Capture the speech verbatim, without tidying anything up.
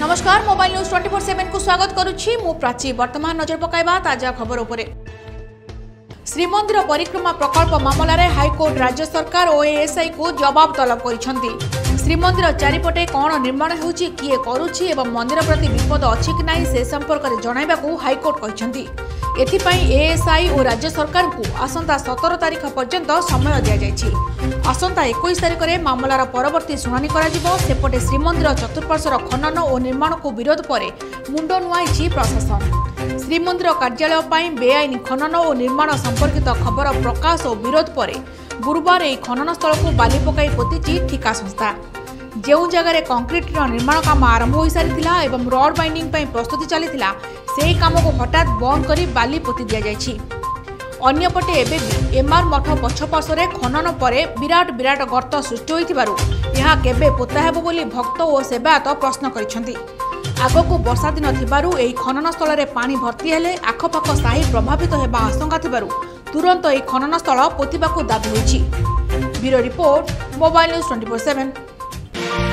नमस्कार mobile news twenty four seven को स्वागत करुछि मु प्राची। वर्तमान नजर पकाइबा ताजा खबर उपरे। श्रीमंदिर परिक्रमा प्रकल्प मामलें हाईकोर्ट राज्य सरकार और एएसआई को जवाब तलब कर श्रीमंदिर चारिपटे कौन निर्माण होउछि किए करुछि एवं मंदिर प्रति विपद अछि कि नाही से संपर्क में जणाइबाकू हाईकोर्ट कहछन्ती। एथिपाई एएसआई और राज्य सरकार को आसंता सतर तारीख पर्यंत समय दि जाइछि। आसंता इक्कीस तारीख में मामलार परवर्ती शुणाणी कराजिबो। सेपटे श्रीमंदिर चतुर्पार्श्वर खनन और निर्माण को विरोध पर मुंड नुआइछि प्रशासन। श्रीमंदिर कार्यालय पर बेआईन खनन और निर्माण संपर्कित खबर प्रकाश और विरोध पर गुरुवार यह खनन स्थल को बाली पकाई पोतिछि ठिका संस्था। जो जगह कंक्रीट निर्माण काम आरंभ हो सारी एवं रड बाइंडिंग प्रस्तुति चली से काम को हठात बंद कर बाली पोति दि जाइछि। अन्यपटे एबे भी एमआर मठ पछपार्श्वर खनन पर विराट विराट गर्त सृष्टि होइथिबारु यह केबे पोता हेबो बोली भक्त और सेवायत प्रश्न करिसेंति। आगको वर्षा दिन थिबारु एही खनन स्थल रे पानी भर्ती हेले आखपाख साही प्रभावित हेबा आशंका थिबारु तुरंत एही खनन स्थल पोतिबाकू दाबी होइछि। Bureau report mobile news twenty four seven.